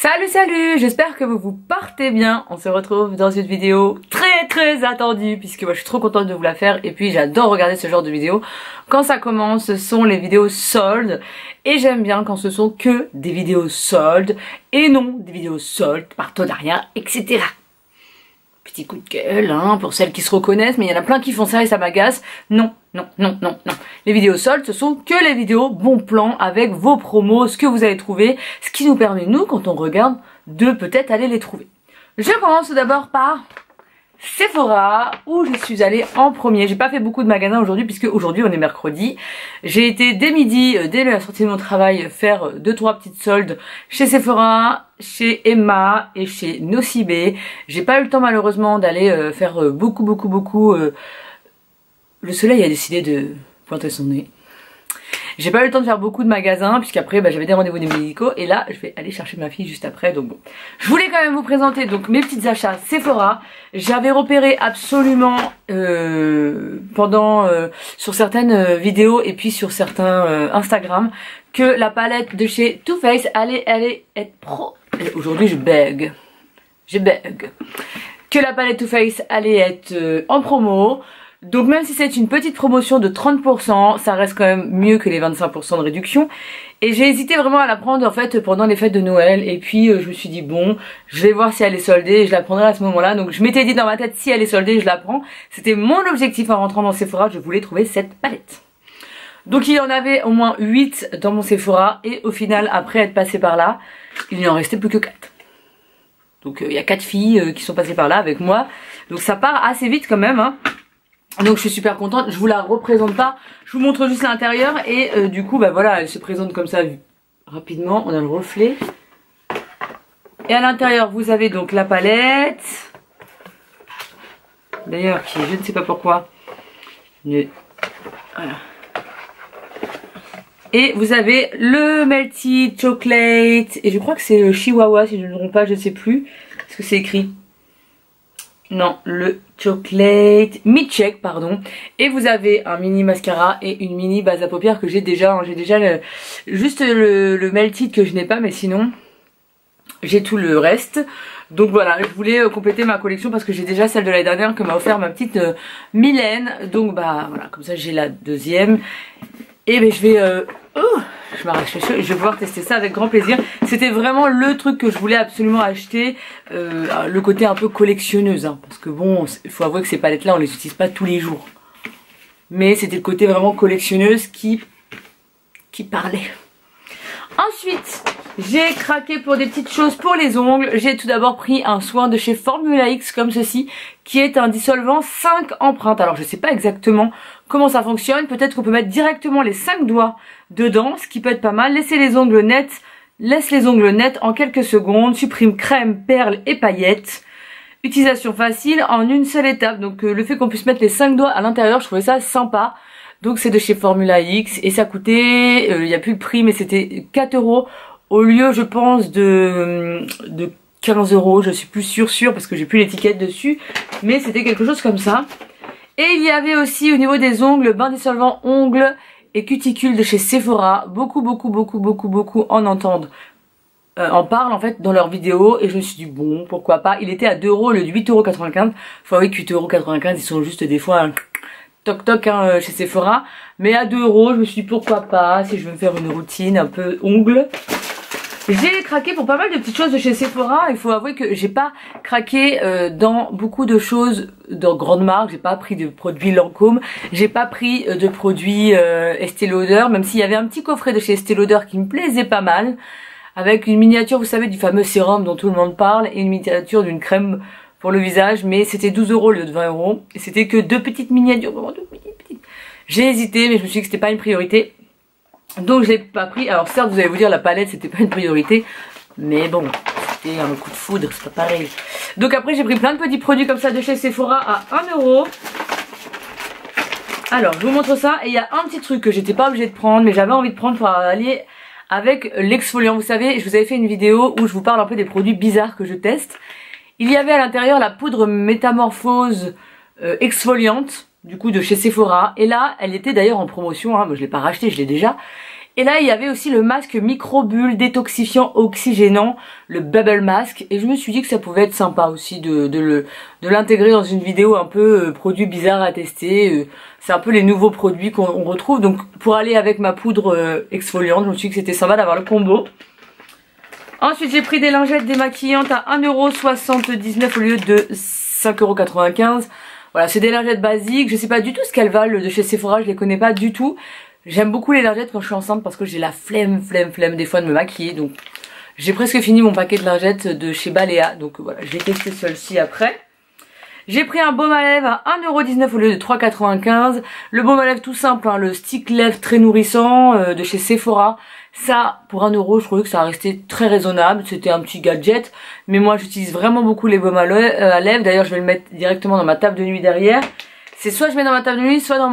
Salut, j'espère que vous vous portez bien. On se retrouve dans une vidéo très attendue puisque moi je suis trop contente de vous la faire et puis j'adore regarder ce genre de vidéos. Quand ça commence, ce sont les vidéos soldes et j'aime bien quand ce sont que des vidéos soldes et non des vidéos soldes, partenariats, etc. Petit coup de gueule hein, pour celles qui se reconnaissent, mais il y en a plein qui font ça et ça m'agace. Non. Les vidéos soldes, ce sont que les vidéos bon plan avec vos promos, ce que vous avez trouvé, ce qui nous permet, nous, quand on regarde, de peut-être aller les trouver. Je commence tout d'abord par Sephora, où je suis allée en premier. J'ai pas fait beaucoup de magasins aujourd'hui, puisque aujourd'hui on est mercredi. J'ai été dès midi, dès la sortie de mon travail, faire 2-3 petites soldes chez Sephora, chez Emma et chez Nocibé. J'ai pas eu le temps malheureusement d'aller faire beaucoup. Le soleil a décidé de pointer son nez. J'ai pas eu le temps de faire beaucoup de magasins puisqu'après j'avais des rendez-vous médicaux et là je vais aller chercher ma fille juste après, donc bon. Je voulais quand même vous présenter donc mes petits achats Sephora. J'avais repéré absolument sur certaines vidéos et puis sur certains Instagram que la palette de chez Too Faced allait être pro. Aujourd'hui je bug. Que la palette Too Faced allait être en promo. Donc même si c'est une petite promotion de 30%, ça reste quand même mieux que les 25% de réduction. Et j'ai hésité vraiment à la prendre en fait pendant les fêtes de Noël. Et puis je me suis dit bon, je vais voir si elle est soldée et je la prendrai à ce moment-là. Donc je m'étais dit dans ma tête si elle est soldée, je la prends. C'était mon objectif en rentrant dans Sephora, je voulais trouver cette palette. Donc il y en avait au moins 8 dans mon Sephora. Et au final, après être passé par là, il n'y en restait plus que 4. Donc il y a 4 filles qui sont passées par là avec moi. Donc ça part assez vite quand même hein. Donc je suis super contente, je vous la représente pas, je vous montre juste l'intérieur et du coup bah voilà, elle se présente comme ça rapidement, on a le reflet. Et à l'intérieur vous avez donc la palette, d'ailleurs qui je ne sais pas pourquoi, voilà. Et vous avez le Melty Chocolate, et je crois que c'est le Chihuahua si je ne me trompe pas, je ne sais plus, est-ce que c'est écrit? Non, le Chocolate Milkshake, pardon. Et vous avez un mini mascara et une mini base à paupières que j'ai déjà. J'ai déjà juste le Melted que je n'ai pas, mais sinon j'ai tout le reste. Donc voilà, je voulais compléter ma collection parce que j'ai déjà celle de l'année dernière que m'a offert ma petite Mylène. Donc bah voilà, comme ça j'ai la deuxième. Et ben je vais... je m'arrache les cheveux, je vais pouvoir tester ça avec grand plaisir. C'était vraiment le truc que je voulais absolument acheter, le côté un peu collectionneuse hein, parce que bon, il faut avouer que ces palettes là on les utilise pas tous les jours, mais c'était le côté vraiment collectionneuse qui parlait. Ensuite j'ai craqué pour des petites choses pour les ongles. J'ai tout d'abord pris un soin de chez Formula X comme ceci, qui est un dissolvant 5 empreintes. Alors je sais pas exactement comment ça fonctionne, peut-être qu'on peut mettre directement les 5 doigts dedans, ce qui peut être pas mal. Laisse les ongles nets en quelques secondes, supprime crème, perles et paillettes. Utilisation facile en une seule étape, donc le fait qu'on puisse mettre les 5 doigts à l'intérieur, je trouvais ça sympa. Donc c'est de chez Formula X et ça coûtait, il n'y a plus le prix mais c'était 4 € au lieu je pense de 15 €, je suis plus sûre parce que j'ai plus l'étiquette dessus, mais c'était quelque chose comme ça. Et il y avait aussi au niveau des ongles, bain dissolvant ongles et cuticules de chez Sephora. Beaucoup en parlent en fait dans leurs vidéos et je me suis dit bon pourquoi pas. Il était à 2 € au lieu de 8,95 €. Faut avouer que 8,95 € ils sont juste des fois un toc hein, chez Sephora. Mais à 2 €, je me suis dit pourquoi pas si je veux me faire une routine un peu ongles. J'ai craqué pour pas mal de petites choses de chez Sephora. Il faut avouer que j'ai pas craqué dans beaucoup de choses dans grandes marques. J'ai pas pris de produits Lancôme. J'ai pas pris de produits Estée Lauder. Même s'il y avait un petit coffret de chez Estée Lauder qui me plaisait pas mal. Avec une miniature, vous savez, du fameux sérum dont tout le monde parle. Et une miniature d'une crème pour le visage. Mais c'était 12 € au lieu de 20 €. Et c'était que 2 petites miniatures. Vraiment 2 petites. J'ai hésité mais je me suis dit que c'était pas une priorité. Donc je l'ai pas pris. Alors certes vous allez vous dire la palette c'était pas une priorité, mais bon c'était un coup de foudre, c'est pas pareil. Donc après j'ai pris plein de petits produits comme ça de chez Sephora à 1 €. Alors je vous montre ça et il y a un petit truc que j'étais pas obligée de prendre mais j'avais envie de prendre pour aller avec l'exfoliant. Vous savez je vous avais fait une vidéo où je vous parle un peu des produits bizarres que je teste. Il y avait à l'intérieur la poudre métamorphose exfoliante du coup de chez Sephora et là elle était d'ailleurs en promotion hein. Moi je l'ai pas racheté, je l'ai déjà. Et là il y avait aussi le masque microbulle détoxifiant oxygénant, le Bubble Mask, et je me suis dit que ça pouvait être sympa aussi de l'intégrer dans une vidéo un peu produit bizarre à tester. C'est un peu les nouveaux produits qu'on retrouve, donc pour aller avec ma poudre exfoliante, je me suis dit que c'était sympa d'avoir le combo. Ensuite j'ai pris des lingettes démaquillantes à 1,79 € au lieu de 5,95 €. Voilà, c'est des lingettes basiques, je sais pas du tout ce qu'elles valent de chez Sephora, je les connais pas du tout. J'aime beaucoup les lingettes quand je suis enceinte parce que j'ai la flemme des fois de me maquiller, donc j'ai presque fini mon paquet de lingettes de chez Balea, donc voilà, je vais tester celle-ci après. J'ai pris un baume à lèvres à 1,19 € au lieu de 3,95 €. Le baume à lèvres tout simple, hein, le stick lèvres très nourrissant de chez Sephora. Ça, pour 1 €, je trouvais que ça restait très raisonnable. C'était un petit gadget. Mais moi, j'utilise vraiment beaucoup les baumes à lèvres. D'ailleurs, je vais le mettre directement dans ma table de nuit derrière. C'est soit je mets dans ma table de nuit, soit dans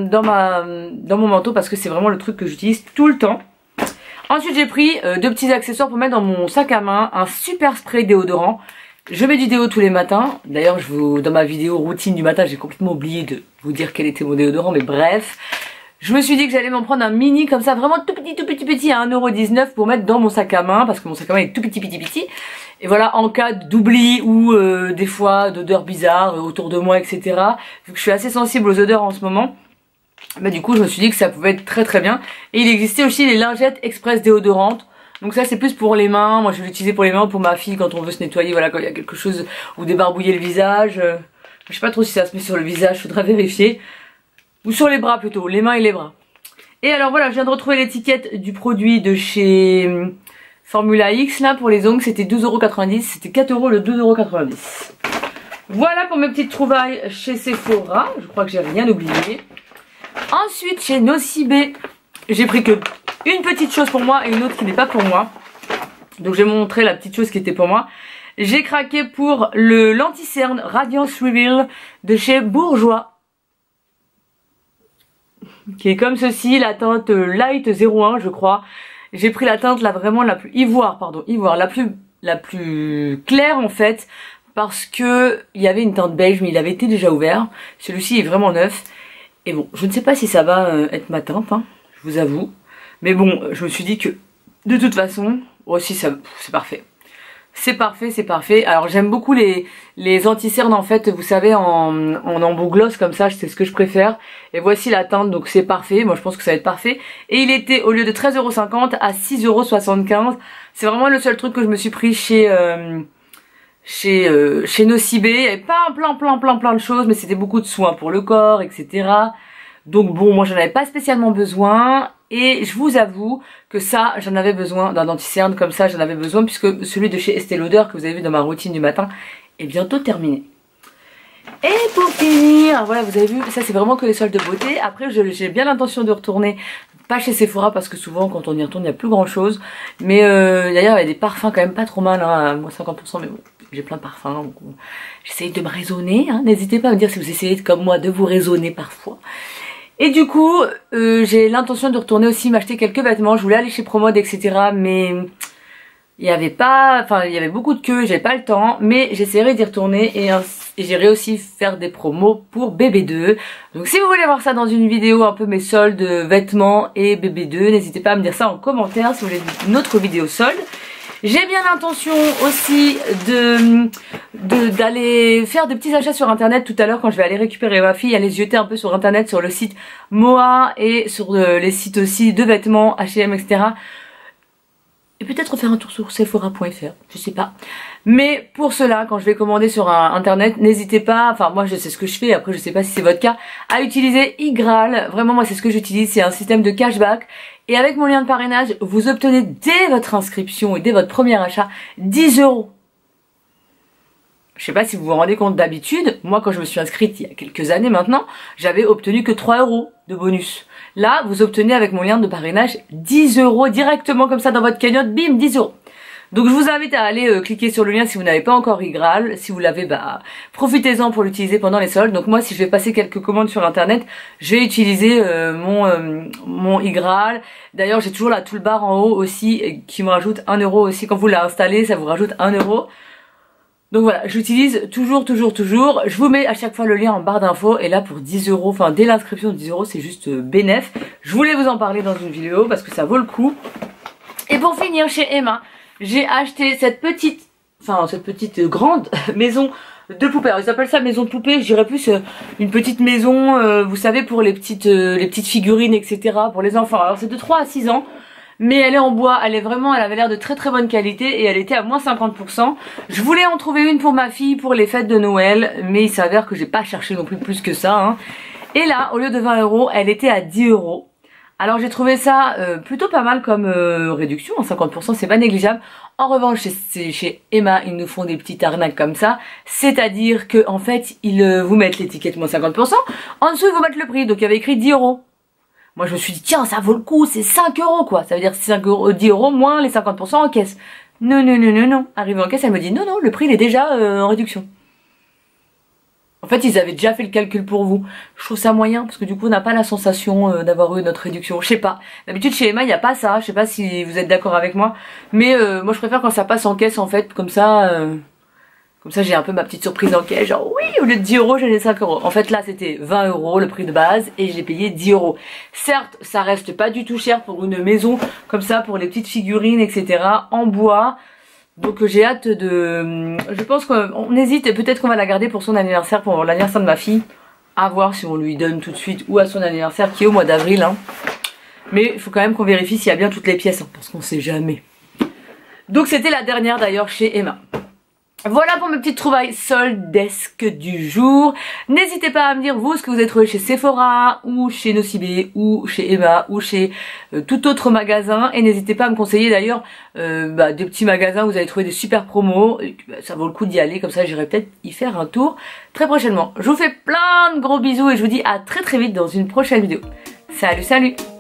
mon manteau parce que c'est vraiment le truc que j'utilise tout le temps. Ensuite, j'ai pris deux petits accessoires pour mettre dans mon sac à main. Un super spray déodorant. Je mets du déo tous les matins. D'ailleurs, dans ma vidéo routine du matin, j'ai complètement oublié de vous dire quel était mon déodorant, mais bref. Je me suis dit que j'allais m'en prendre un mini comme ça, vraiment tout petit à 1,19 € pour mettre dans mon sac à main, parce que mon sac à main est tout petit. Et voilà, en cas d'oubli ou des fois d'odeurs bizarres autour de moi, etc. Vu que je suis assez sensible aux odeurs en ce moment, bah du coup je me suis dit que ça pouvait être très bien. Et il existait aussi les lingettes express déodorantes. Donc ça c'est plus pour les mains, moi je vais l'utiliser pour les mains, pour ma fille quand on veut se nettoyer, voilà, quand il y a quelque chose, ou débarbouiller le visage. Je sais pas trop si ça se met sur le visage, faudra vérifier. Ou sur les bras plutôt, les mains et les bras. Et alors voilà, je viens de retrouver l'étiquette du produit de chez Formula X, là pour les ongles, c'était 12,90 €, c'était 4 € le 2,90 €. Voilà pour mes petites trouvailles chez Sephora, je crois que j'ai rien oublié. Ensuite chez Nocibé, j'ai pris que une petite chose pour moi et une autre qui n'est pas pour moi. Donc je vais vous montrer la petite chose qui était pour moi. J'ai craqué pour le Lenticerne Radiance Reveal de chez Bourjois, qui est comme ceci, la teinte Light 01 je crois. J'ai pris la teinte là vraiment la plus ivoire, la plus claire en fait, parce que il y avait une teinte beige mais il avait été déjà ouvert. Celui-ci est vraiment neuf. Et bon, je ne sais pas si ça va être ma teinte, hein, je vous avoue. Mais bon, je me suis dit que de toute façon, aussi ça c'est parfait. C'est parfait. Alors j'aime beaucoup les anti-cernes en fait, vous savez, en embout gloss comme ça, c'est ce que je préfère. Et voici la teinte, donc c'est parfait, moi je pense que ça va être parfait. Et il était au lieu de 13,50 € à 6,75 €. C'est vraiment le seul truc que je me suis pris chez Nocibé. Il y avait pas plein de choses, mais c'était beaucoup de soins pour le corps, etc. Donc bon, moi j'en avais pas spécialement besoin. Et je vous avoue que ça, j'en avais besoin d'un anti-cerne comme ça, j'en avais besoin puisque celui de chez Estée Lauder que vous avez vu dans ma routine du matin est bientôt terminé. Et pour finir, voilà, vous avez vu, ça c'est vraiment que les soldes de beauté. Après, j'ai bien l'intention de retourner, pas chez Sephora parce que souvent quand on y retourne, il n'y a plus grand chose. Mais d'ailleurs, il y a des parfums quand même pas trop mal, hein, à moins 50%, mais bon, j'ai plein de parfums. Donc j'essaye de me raisonner, hein. N'hésitez pas à me dire si vous essayez comme moi de vous raisonner parfois. Et du coup, j'ai l'intention de retourner aussi m'acheter quelques vêtements. Je voulais aller chez Promode, etc. Mais il y avait beaucoup de queues, j'avais pas le temps. Mais j'essaierai d'y retourner et j'irai aussi faire des promos pour BB2. Donc si vous voulez voir ça dans une vidéo, un peu mes soldes vêtements et BB2, n'hésitez pas à me dire ça en commentaire si vous voulez une autre vidéo solde. J'ai bien l'intention aussi d'aller faire des petits achats sur internet tout à l'heure quand je vais aller récupérer ma fille, aller jeter un peu sur internet sur le site Moa et sur les sites aussi de vêtements, H&M, etc. Et peut-être faire un tour sur Sephora.fr, je sais pas. Mais pour cela, quand je vais commander sur internet, n'hésitez pas, enfin moi je sais ce que je fais, après je sais pas si c'est votre cas, à utiliser iGraal. Vraiment moi c'est ce que j'utilise, c'est un système de cashback. Et avec mon lien de parrainage, vous obtenez dès votre inscription et dès votre premier achat 10 €. Je sais pas si vous vous rendez compte, d'habitude, moi quand je me suis inscrite il y a quelques années maintenant, j'avais obtenu que 3 € de bonus. Là, vous obtenez avec mon lien de parrainage 10 € directement comme ça dans votre cagnotte, bim, 10 €. Donc je vous invite à aller cliquer sur le lien si vous n'avez pas encore iGraal. Si vous l'avez, bah profitez-en pour l'utiliser pendant les soldes. Donc moi si je vais passer quelques commandes sur internet, je vais utiliser mon iGraal. D'ailleurs j'ai toujours la toolbar en haut aussi qui me rajoute 1 € aussi. Quand vous l'installez, ça vous rajoute 1 €. Donc voilà, j'utilise toujours. Je vous mets à chaque fois le lien en barre d'infos. Et là pour 10 €, enfin dès l'inscription de 10 € c'est juste bénef. Je voulais vous en parler dans une vidéo parce que ça vaut le coup. Et pour finir chez Emma, j'ai acheté cette petite grande maison de poupées. Alors ils appellent ça maison de poupée, je dirais plus une petite maison, vous savez, pour les petites figurines, etc. pour les enfants. Alors c'est de 3 à 6 ans. Mais elle est en bois, elle avait l'air de très bonne qualité et elle était à moins 50%. Je voulais en trouver une pour ma fille pour les fêtes de Noël, mais il s'avère que j'ai pas cherché non plus que ça. Hein. Et là, au lieu de 20 €, elle était à 10 €. Alors j'ai trouvé ça plutôt pas mal comme réduction, 50% c'est pas négligeable. En revanche chez Emma ils nous font des petites arnaques comme ça, c'est-à-dire que en fait ils vous mettent l'étiquette moins 50%, en dessous ils vous mettent le prix, donc il y avait écrit 10 €. Moi je me suis dit tiens ça vaut le coup, c'est 5 € quoi, ça veut dire 5 €, 10 € moins les 50% en caisse. Non. Arrivé en caisse elle me dit non, le prix il est déjà en réduction. En fait ils avaient déjà fait le calcul pour vous. Je trouve ça moyen parce que du coup on n'a pas la sensation d'avoir eu notre réduction. Je sais pas, d'habitude chez Emma il n'y a pas ça, je sais pas si vous êtes d'accord avec moi. Mais moi je préfère quand ça passe en caisse en fait, comme ça j'ai un peu ma petite surprise en caisse, genre oui au lieu de 10 € j'ai les 5 €. En fait là c'était 20 € le prix de base et j'ai payé 10 €. Certes ça reste pas du tout cher pour une maison comme ça, pour les petites figurines etc. en bois. Donc j'ai hâte de... Je pense qu'on hésite et peut-être qu'on va la garder pour son anniversaire, pour l'anniversaire de ma fille. À voir si on lui donne tout de suite ou à son anniversaire qui est au mois d'avril. Hein. Mais il faut quand même qu'on vérifie s'il y a bien toutes les pièces, hein, parce qu'on sait jamais. Donc c'était la dernière d'ailleurs chez Emma. Voilà pour mes petites trouvailles soldesques du jour. N'hésitez pas à me dire vous ce que vous avez trouvé chez Sephora ou chez Nocibé ou chez Emma ou chez tout autre magasin. Et n'hésitez pas à me conseiller d'ailleurs des petits magasins où vous avez trouvé des super promos. Et, ça vaut le coup d'y aller, comme ça j'irai peut-être y faire un tour très prochainement. Je vous fais plein de gros bisous et je vous dis à très vite dans une prochaine vidéo. Salut